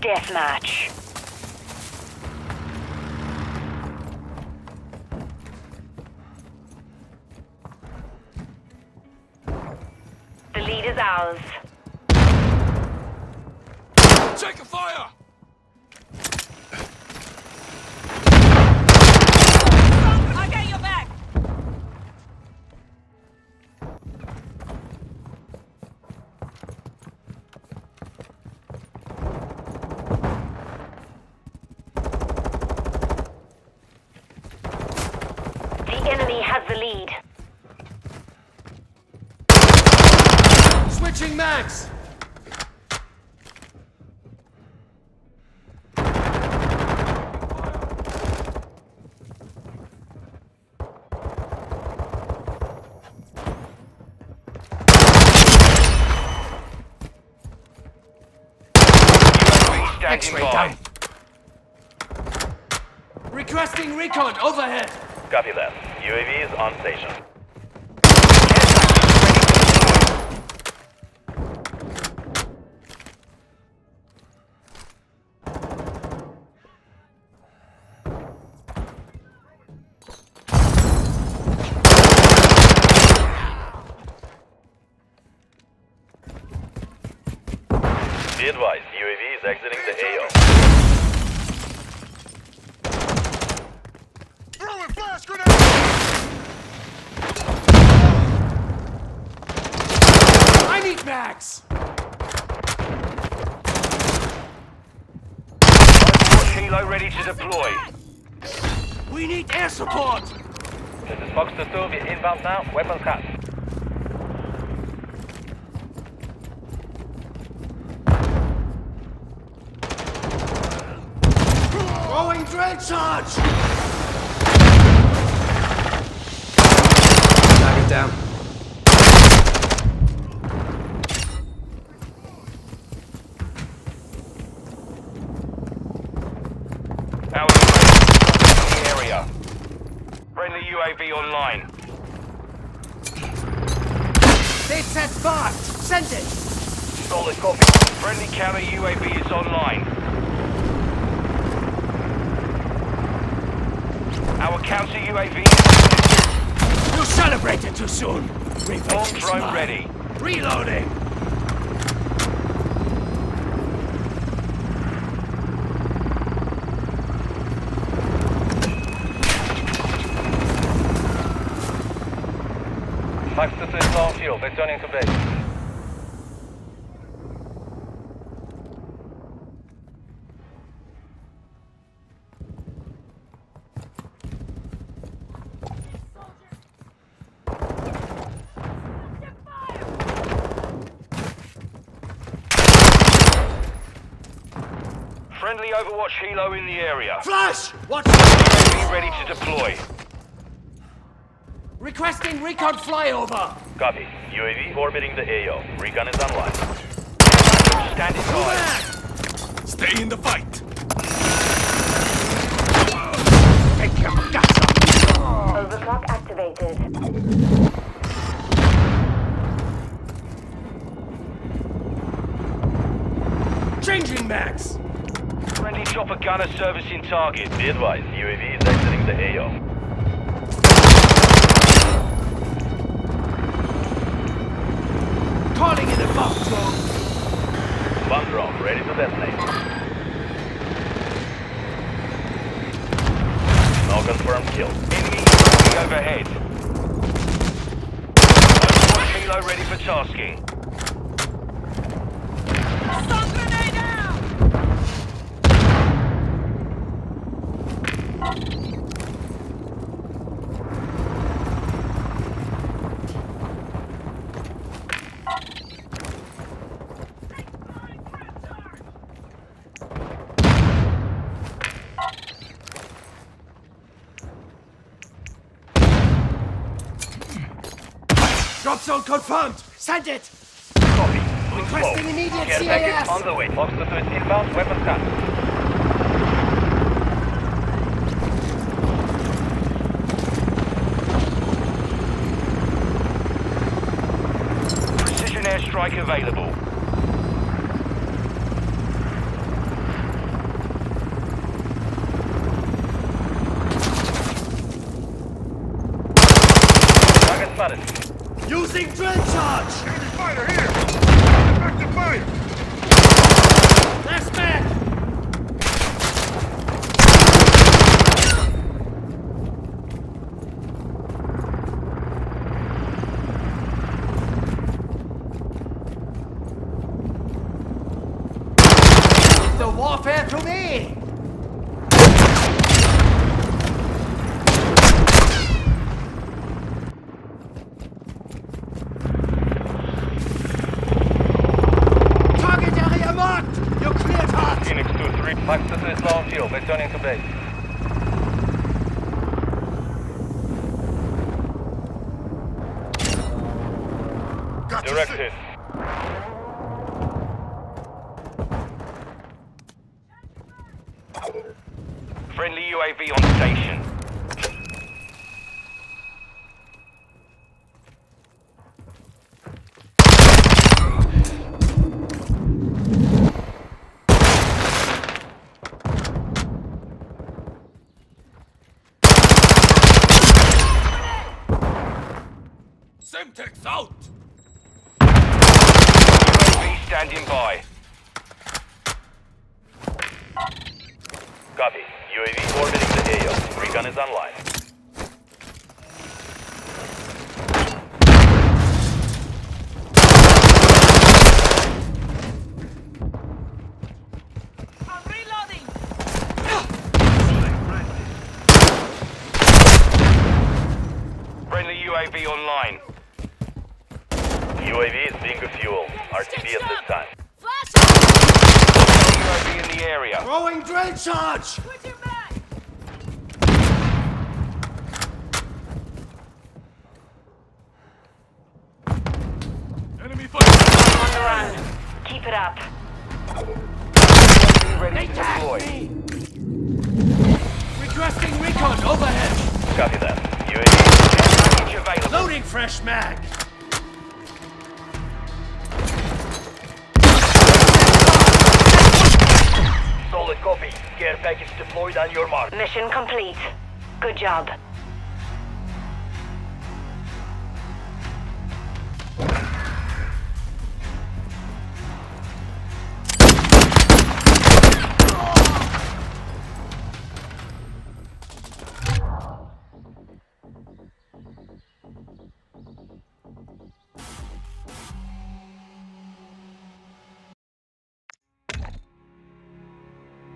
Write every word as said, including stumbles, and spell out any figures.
deathmatch. The lead is ours. Taking fire! I'll get your back! The enemy has the lead. Switching mags! X-ray down. Requesting recon overhead. Copy that. U A V is on station. Be advised, U A V is exiting the A O. Throwing flash grenade! I need mags! Kilo ready to deploy. We need air support! This is Fox two two, we're inbound now, weapons cut. Throwing drill charge! Target down. Our U A V in the area. Friendly U A V online. They set fast! Send it! Solid copy. Friendly counter U A V is online. Our counter U A V is... You celebrated too soon! Revenge Bomb is drone mine. ready. Reloading! Fox two two is low on fuel, returning to base. Friendly Overwatch helo in the area. Flash! Watch! U A V ready to deploy. Requesting recon flyover! Copy. U A V orbiting the A O. Recon is online. Standing by. Stay in the fight! Overclock activated. Changing mags! Friendly chopper gunner servicing target. Be advised, U A V is exiting the A O. Calling in a bomb drone! Bomb drone ready to detonate. No confirmed kill. Enemy U A V overhead. Overwatch helo ready for tasking. Stun grenade out! Drop zone confirmed! Send it! Copy. Requesting immediate Care C A package S! on the way. Fox two two is inbound, weapons cut. Precision airstrike available. spotted. Using drill charge! Enemy fighter here! Effective fire! Last man! The warfare to me! Target area marked! You're cleared hot! Phoenix two three. Max two is low on fuel. Returning to base. Got your Direct six. hit. Friendly U A V on station. Semtex out! U A V standing by. Copy. U A V orbiting the A O. Recon is online. I'm reloading. Friendly U A V online. U A V is being refueled. R T B at this time. Flash! U A V in the area. Throwing drill charge! Switch your back! Enemy fighter! On the run. Keep it up. Ready to deploy. Requesting recon overhead! Copy that. U A V package available. Loading fresh mag! Solid copy. Care package deployed on your mark. Mission complete. Good job.